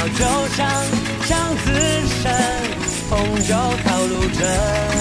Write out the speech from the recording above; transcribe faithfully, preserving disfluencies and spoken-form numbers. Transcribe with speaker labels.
Speaker 1: 酒香，像自身，红酒烤炉着。